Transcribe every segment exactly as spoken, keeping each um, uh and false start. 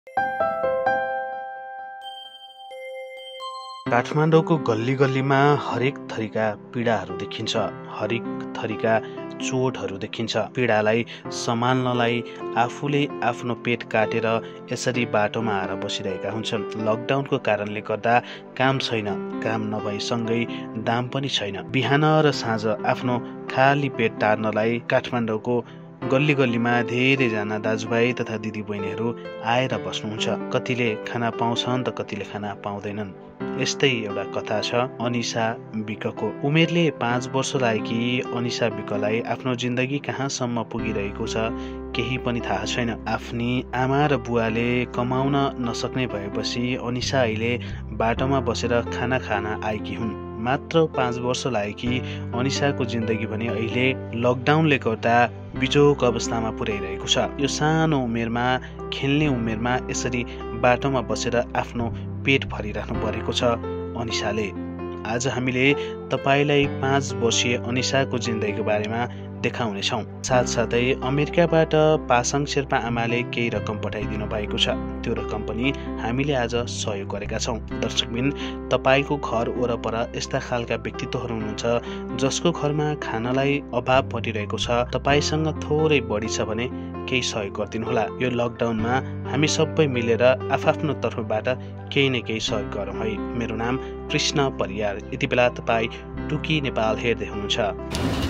काठमाडौँको गल्ली गल्लीमा हरेक थरीका पीडाहरू देखिन्छ, हरेक थरीका चोटहरू देखिन्छ। पीडालाई सम्हाल्नलाई आफूले आफ्नो पेट काटेर यसरी बाटोमा आएर बसिरहेका हुन्छन्। लकडाउनको कारणले गर्दा काम छैन, काम नभएसँगै दाम पनि छैन। बिहान र साँझ आफ्नो खाली पेट टार्नलाई काठमाडौँको गल्ली गल्लीमा धेरैजना दाजुभाइ तथा दिदीबहिनीहरू आएर बस्नुहुन्छ। कतिले खाना पाउँछन् त कतिले खाना पाउँदैनन्। यस्तै एउटा कथा छ अनिसा विकको। उमेरले पाँच वर्ष लागेकी अनिसा विकलाई आफ्नो जिन्दगी कहाँसम्म पुगिरहेको छ केही पनि थाहा छैन। आफ्नी आमा र बुवाले कमाउन नसक्ने भएपछि अनिसा अहिले बाटोमा बसेर खाना खान आएकी हुन्। मात्र पाँच वर्ष लागेकी अनिसाको जिन्दगी पनि अहिले लकडाउनले गर्दा बिजोक अवस्थामा पुर्याइरहेको छ। यो सानो उमेरमा, खेल्ने उमेरमा यसरी बाटोमा बसेर आफ्नो पेट भरिराख्नु परेको छ अनिसाले। आज हामीले तपाईलाई पाँच वर्षीय अनिसाको जिन्दगीको बारेमा देखाउनेछौँ। साथसाथै अमेरिकाबाट पासाङ शेर्पा आमाले केही रकम पठाइदिनु भएको छ, त्यो रकम पनि हामीले आज सहयोग गरेका छौँ। दर्शकबिन, तपाईको घर वरपर यस्ता खालका व्यक्तित्वहरू हुनुहुन्छ जसको घरमा खानालाई अभाव परिरहेको छ। तपाईसँग थोरै बढी छ भने केही सहयोग गरिदिनुहोला। यो लकडाउनमा हामी सबै मिलेर आफआफ्नो तर्फबाट केही न केही सहयोग गरौँ है। मेरो नाम कृष्ण परियार। यति बेला तपाईँ टुकी नेपाल हेर्दै हुनुहुन्छ।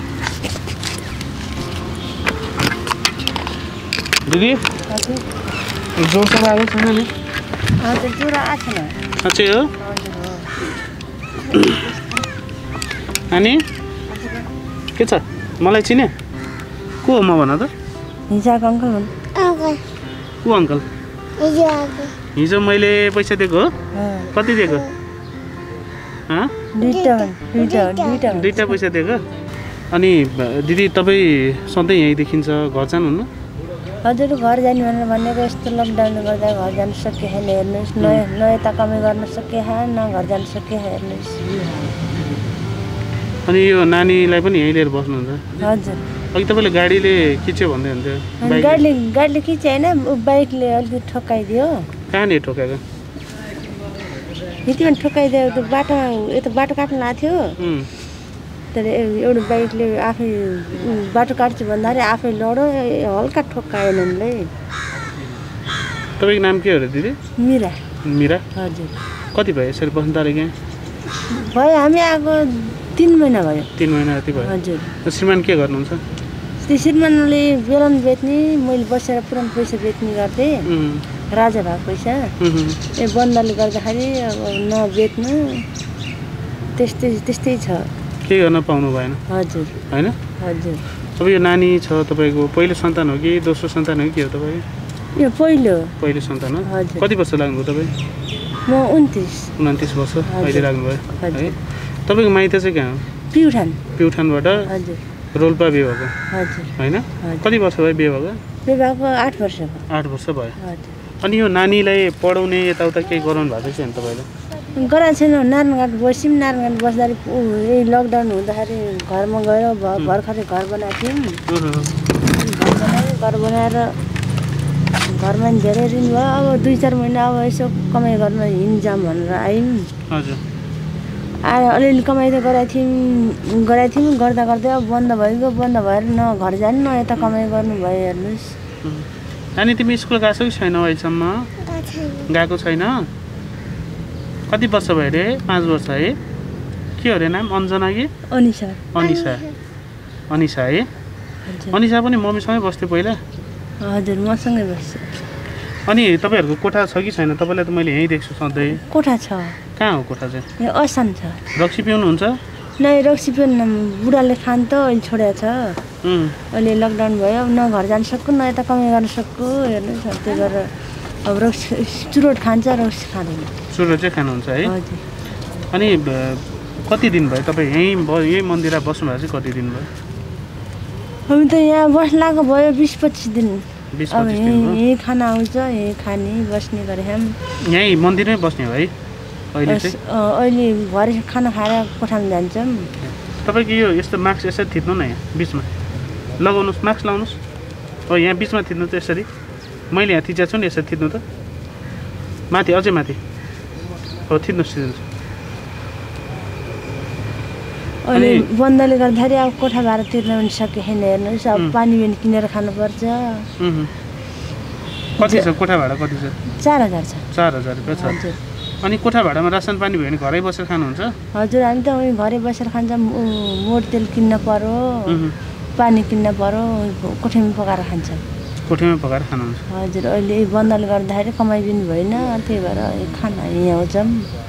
दिदी जोरसँग आएको छैन नि? साँच्चै हो? अनि के छ? मलाई चिने? को हो म भन त? हिजोको अङ्कल हुन्। को अङ्कल? हिजो मैले पैसा दिएको हो? कति दिएको? दुईटा पैसा दिएको? अनि दिदी तपाईँ सधैँ यहीँ देखिन्छ, घर जानुहुन्न? हजुर, घर जाने भनेर भनेको यस्तो लकडाउनले गर्दा घर जान सकिएन। हेर्नुहोस्, न न यता कमाइ गर्न सकिएन, न घर जान सकिएन। हेर्नुहोस्। अनि यो नानीलाई पनि यहीँ लिएर बस्नुहुन्छ? हजुर। अघि तपाईँले गाडीले खिच्यो भन्दै हुन्थ्यो। गाडीले गाडीले खिच्यो होइन, बाइकले अलिकति ठोक्काइदियो। कहाँनिर ठोकाएको? यति पनि ठोक्काइदियो। त्यो बाटोमा यता बाटो काट्नु लागेको थियो, तर एउटा बाइकले आफै बाटो काट्छु भन्दाखेरि आफै लडो हल्का ठोक्काएन उनले। तपाईँको नाम के हो र दिदी? मिरा। मिरा? हजुर। कति भयो यसरी बस्नु तारेको? भयो, हामी आएको तिन महिना भयो। तिन महिना जति भयो? हजुर। श्रीमान के गर्नुहुन्छ? त्यो श्रीमानले बेलन बेच्ने, मैले बसेर पुरानो पैसा बेच्ने गर्थेँ, राजा भएको पैसा। ए बन्दले गर्दाखेरि अब नबेच्नु, त्यस्तै त्यस्तै छ। के गर्न पाउनु भएन? हजुर। होइन? हजुर। अब यो नानी छ तपाईँको, पहिलो सन्तान हो कि दोस्रो सन्तान हो कि के हो तपाईँ? यो पहिलो पहिलो सन्तान हो। हजुर। कति वर्ष लाग्नुभयो तपाईँ? म उन्तिस उन्तिस वर्ष अहिले लाग्नुभयो है। तपाईँको माइत चाहिँ कहाँ हो? प्युठान। प्युठानबाट हजुर। रोल्पा बिहे भएको? हजुर। होइन? कति वर्ष भयो बिहे भएको? बिहे भएको आठ वर्ष भयो। आठ वर्ष भयो। हजुर। अनि यो नानीलाई पढाउने यताउता केही गराउनु भएको छैन तपाईँले? गराएको छैन। नारायणघाट बस्यौँ, नारायणघाट बस्दाखेरि यही लकडाउन हुँदाखेरि घरमा गएर भर्खरै घर बनाएको थियौँ। घर बनायो, घर बनाएर घरमा धेरै ऋण भयो। अब दुई चार महिना अब यसो कमाइ गर्न हिँड्जाम भनेर आयौँ। हजुर। आएर अलिअलि कमाइ त गराएको थियौँ गराएको थियौँ गर्दा गर्दै अब बन्द भइगयो। बन्द भएर न घर जानु न यता कमाइ गर्नु भयो। हेर्नुहोस्। अनि तिमी स्कुल गएको छौ कि छैन अहिलेसम्म? गएको छैन? कति वर्ष भयो अरे? पाँच वर्ष है। के हो अरे नाम? अन्जना कि अनिसा? अनिसा। अनिसा है। अनिसा पनि मम्मीसँगै बस्थ्यो पहिला? हजुर, मसँगै बस्छु। अनि तपाईँहरूको कोठा छ कि छैन? तपाईँलाई त मैले यहीँ देख्छु सधैँ। कोठा छ। कहाँ हो कोठा चाहिँ? यो असान छ। रक्सी पिउनुहुन्छ? नै, रक्सी पिउनु बुढाले खान त अहिले छोडेको छ। अहिले लकडाउन भयो, न घर जान सक्छु न यता कमाइ गर्न सक्छु। हेर्नुहोस्, त्यो गरेर अब रक्सी चुरोट खान्छ, रक्सी खाँदैन। चुरोट चाहिँ खानुहुन्छ है? हजुर। अनि कति दिन भयो तपाईँ यहीँ यही मन्दिरमा बस्नु भएको चाहिँ कति दिन भयो? हामी त यहाँ बस्न लागेको भयो बिस पच्चिस दिन। बिस अब पच्चिस दिन भयो। यहीँ खाना आउँछ, यहीँ खाने बस्ने गरे हामी। यहीँ मन्दिरमै बस्ने हो है अहिले चाहिँ? अहिले भरे खाना खाएर कोठामा जान्छौँ। तपाईँको यो यस्तो मास्क यसरी थिच्नु न, यहाँ बिचमा लगाउनुहोस्, मास्क लाउनुहोस्। हो यहाँ बिचमा थिच्नु त यसरी। मैले यहाँ थिचेको छु नि, यसरी थिच्नु त। माथि अझै माथि हो थिच्नुहोस् थिच्नुहोस् अहिले बन्दले गर्दाखेरि अब कोठा भाडा तिर्न पनि सके छैन हेर्नुहोस् अब पानी पनि किनेर खानुपर्छ कति छ कोठा भाडा कति छ चार हजार छ चार हजार रुपियाँ छ अनि कोठा भाडामा रासन पानी भयो भने घरै बसेर खानुहुन्छ हजुर हामी त उही घरै बसेर खान्छ मोट तेल किन्न पर्यो पानी किन्न पर्यो कोठीमा पकाएर खान्छ कोठीमा पकाएर खानुहुन्छ हजुर अहिले बन्दले गर्दाखेरि कमाइ पनि भएन त्यही भएर खाना यहाँ आउँछौँ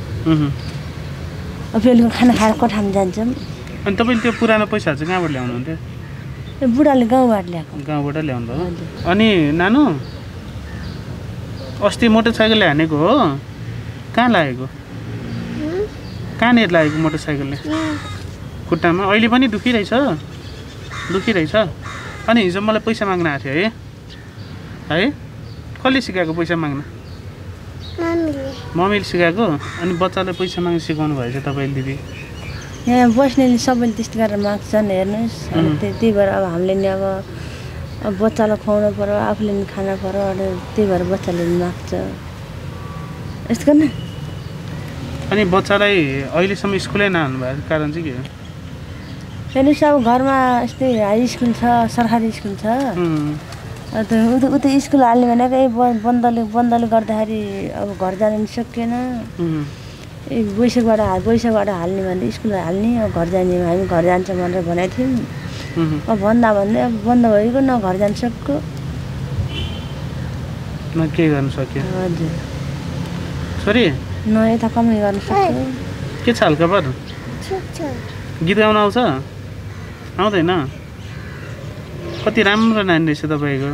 बेलुका खाना खाएर कोठामा जान्छौँ अनि तपाईँले त्यो पुरानो पैसाहरू चाहिँ कहाँबाट ल्याउनुहुन्थ्यो बुढाले गाउँबाट ल्याएको गाउँबाट ल्याउनु भयो अनि नानु अस्ति मोटरसाइकलले हानेको हो कहाँ लागेको कहाँनिर लागेको मोटरसाइकलले खुट्टामा अहिले पनि दुखिरहेछ दुखिरहेछ अनि हिजो मलाई पैसा माग्न आएको थियो है है कसले सिकाएको पैसा माग्न मम्मीले सिकाएको अनि बच्चालाई पैसा माग्न सिकाउनु भएछ तपाईँले दिदी यहाँ बस्नेले सबैले त्यस्तो गरेर माग्छन् हेर्नुहोस् अनि त्यही भएर अब हामीले नि अब अब बच्चालाई खुवाउनु पर्यो आफूले नि खाना पर्यो अनि त्यही भएर बच्चाले नि माग्छ यस्तो गर्न अनि बच्चालाई अहिलेसम्म स्कुलै नहाल्नु भएको कारण चाहिँ के हो हेर्नुहोस् अब घरमा यस्तै हाई स्कुल छ सरकारी स्कुल छ उता उता स्कुल हाल्ने भनेको यही बन्दले बन्दले गर्दाखेरि अब घर जान पनि सकिएन बैशाखबाट बैशाखबाट हाल्ने भने स्कुल हाल्ने अब घर जाने हामी घर जान्छ भनेर भनेको थियौँ अब भन्दा भन्दै अब बन्द भएको न घर जान सक्यो न के गर्न सक्यो हजुर छोरी न यता कमाइ गर्न सक्यो के छ हालखबर गीत गाउन आउँछ आउँदैन कति राम्रो नानी रहेछ तपाईँको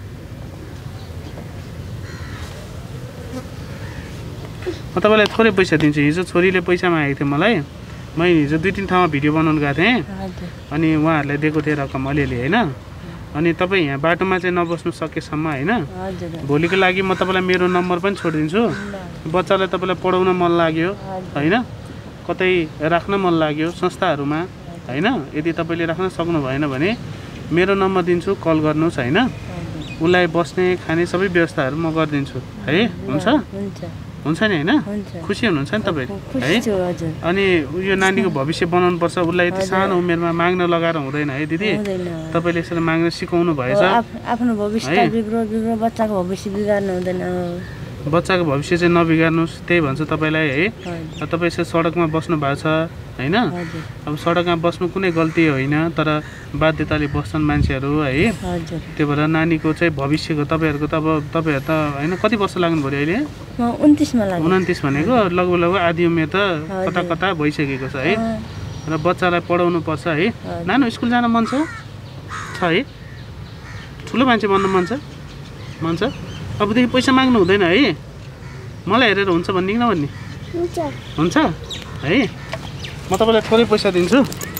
म तपाईँलाई थोरै पैसा दिन्छु हिजो छोरीले पैसा मागेको थियो मलाई मैले हिजो दुई तिन ठाउँमा भिडियो बनाउनु गएको थिएँ अनि उहाँहरूलाई दिएको थिएँ रकम अलिअलि होइन अनि तपाईँ यहाँ बाटोमा चाहिँ नबस्नु सकेसम्म होइन भोलिको लागि म तपाईँलाई मेरो नम्बर पनि छोडिदिन्छु बच्चालाई तपाईँलाई पढाउन मन लाग्यो होइन कतै राख्न मन लाग्यो संस्थाहरूमा होइन यदि तपाईँले राख्न सक्नु भएन भने मेरो नम्बर दिन्छु कल गर्नुहोस् होइन उसलाई बस्ने खाने सबै व्यवस्थाहरू म गरिदिन्छु है हुन्छ हुन्छ नि होइन खुसी हुनुहुन्छ नि तपाईँ है अनि यो नानीको भविष्य बनाउनु पर्छ उसलाई यति सानो उमेरमा माग्न लगाएर हुँदैन है दिदी तपाईँले यसरी माग्न सिकाउनु भएछ आफ्नो भविष्य बिग्रो बिग्रो बच्चाको भविष्य बिगार्नु हुँदैन बच्चाको भविष्य चाहिँ नबिगार्नुहोस् त्यही भन्छु तपाईँलाई है तपाईँ यसरी सडकमा बस्नु भएको छ होइन अब सडकमा बस्नु कुनै गल्ती होइन तर बाध्यताले बस्छन् मान्छेहरू है त्यो भएर नानीको चाहिँ भविष्यको तपाईँहरूको त अब तपाईँहरू त होइन कति वर्ष लाग्नु पऱ्यो अहिले उन्तिस भनेको लगभग लगभग आधी उमेर त कता कता भइसकेको छ है र बच्चालाई पढाउनु पर्छ है नानु स्कुल जान मन छ है ठुलो मान्छे बन्नु मन छ मन छ अबदेखि पैसा माग्नु हुँदैन है मलाई हेरेर हुन्छ भन्ने कि नभन्ने हुन्छ है म तपाईँलाई थोरै पैसा दिन्छु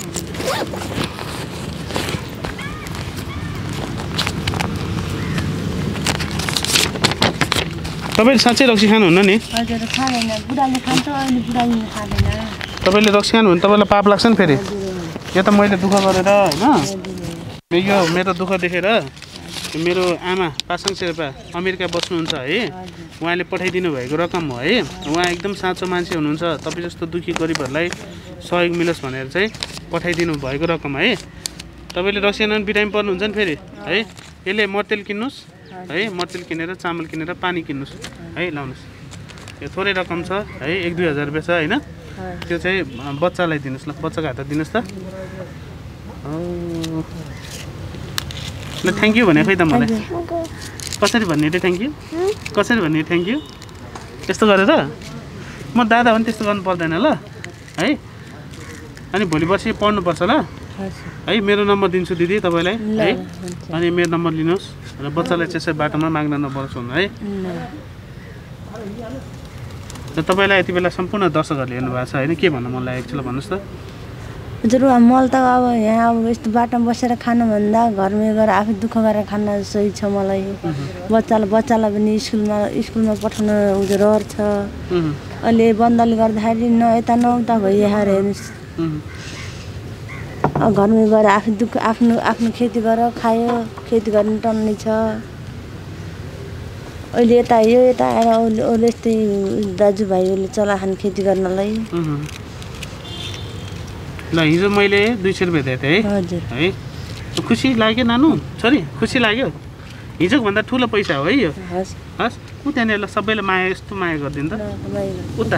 तपाईँले साँच्चै रक्सी खानुहुन्न नि तपाईँले रक्सी खानु भने तपाईँलाई पाप लाग्छ नि फेरि यो त मैले दुःख गरेर होइन यो मेरो दुःख देखेर मेरो आमा पासाङ शेर्पा अमेरिका बस्नुहुन्छ है उहाँले पठाइदिनु भएको रकम हो है उहाँ एकदम साँचो मान्छे हुनुहुन्छ तपाईँ जस्तो दुखी गरिबहरूलाई सहयोग मिलोस् भनेर चाहिँ पठाइदिनु भएको रकम है तपाईँले रक्सी खान बिरामी पर्नुहुन्छ नि फेरि है यसले मट्टेल किन्नुहोस् है मट्टेल किनेर चामल किनेर पानी किन्नुहोस् है लाउनुहोस् यो थोरै रकम छ है एक दुई हजार रुपियाँ छ होइन त्यो चाहिँ बच्चालाई दिनुहोस् ल बच्चाको हातमा दिनुहोस् त ल थ्याङ्क यू भने खै त मलाई कसरी भन्ने रे थ्याङ्क यू कसरी भन्ने थ्याङ्क यू त्यस्तो गरेर म दादा पनि त्यस्तो गर्नु पर्दैन ल है अनि भोलि पर्सि पढ्नुपर्छ ल है मेरो नम्बर दिन्छु दिदी तपाईँलाई है अनि मेरो नम्बर लिनुहोस् र बच्चालाई चाहिँ यसरी बाटोमा माग्न नपरोस् भन्नु है र तपाईँलाई यति बेला सम्पूर्ण दर्शकहरूले हेर्नु भएको छ होइन के भन्नु मन लागेको छ ल भन्नुहोस् त हजुर मलाई त अब यहाँ अब यस्तो बाटोमा बसेर खानुभन्दा घरमै गएर आफै दुःख गरेर खान सही छ मलाई बच्चालाई बच्चालाई पनि स्कुलमा स्कुलमा पठाउन उयो रहर छ अहिले बन्दले गर्दाखेरि न यता न उता भइहाल्यो हेर्नुहोस् घरमै गएर आफै दुःख आफ्नो आफ्नो खेती गरेर खायो खेती गर्नु टन्ने छ अहिले यता यो यता आएर अरू यस्तै दाजुभाइहरूले चलाखान खेती गर्नलाई। ल हिजो मैले दुई सय रुपियाँ दिएको थिएँ है हजुर है खुसी लाग्यो नानु छोरी खुसी लाग्यो हिजोको भन्दा ठुलो पैसा हो है यो हस् हस् ऊ त्यहाँनिर ल सबैले माया यस्तो माया गरिदिनु त उता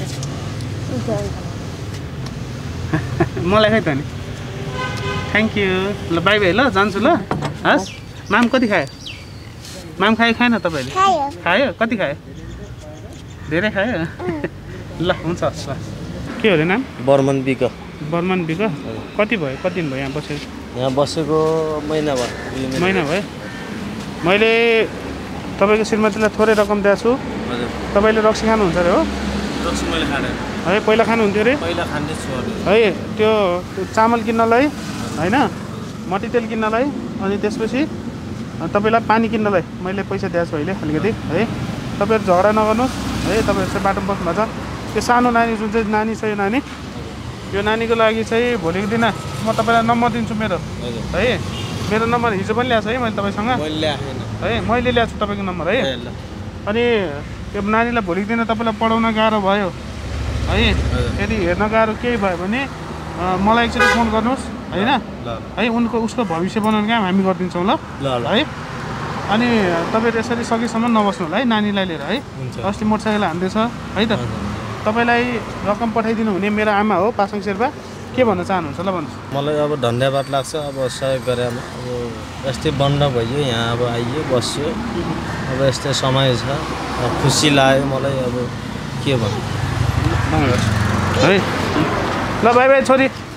मलाई खै त नि थ्याङ्क यू ल बाई बाई ल जान्छु ल हस् माम कति खायो माम खायो खाएन तपाईँले खायो कति खायो धेरै खायो ल हुन्छ हस् ल के हो अरे नाम बर्मन बिक बर्मन बिक कति भयो कति दिन भयो यहाँ बसेको यहाँ बसेको महिना भयो महिना भयो मैले तपाईँको श्रीमतीलाई थोरै रकम दिएको छु तपाईँले रक्सी खानुहुन्छ अरे हो रक्सी मैले खाने है पहिला खानुहुन्थ्यो अरे पहिला खाँदै छु है त्यो चामल किन्नलाई होइन मट्टीतेल किन्नलाई अनि त्यसपछि तपाईँलाई पानी किन्नलाई मैले पैसा दिएको छु अहिले अलिकति है तपाईँहरू झगडा नगर्नुहोस् है तपाईँहरू चाहिँ बाटोमा बस्नु भएको छ त्यो सानो नानी जुन चाहिँ नानी छ यो नानी यो नानीको लागि चाहिँ भोलिको दिन म तपाईँलाई नम्बर दिन्छु मेरो है मेरो नम्बर हिजो पनि ल्याएको छु है मैले तपाईँसँग है मैले ल्याएको छु तपाईँको नम्बर है अनि त्यो नानीलाई भोलिको दिन तपाईँलाई पढाउन गाह्रो भयो है यदि हेर्न गाह्रो केही भयो भने मलाई एकचोटि फोन गर्नुहोस् होइन है उनको उसको भविष्य बनाउने काम हामी गरिदिन्छौँ ल है अनि तपाईँहरू यसरी सकेसम्म नबस्नु होला है नानीलाई लिएर है अस्ति मोटरसाइकल हान्दैछ है त तपाईँलाई रकम पठाइदिनु हुने मेरो आमा हो पासाङ शेर्पा के भन्न चाहनुहुन्छ ल भन्नुहोस् मलाई अब धन्यवाद लाग्छ अब सहयोग गरेमा अब यस्तै बन्द भयो यहाँ अब आइयो बस्यो अब यस्तै समय छ खुसी लाग्यो मलाई अब के भन्नु है ल बाई बाई छोरी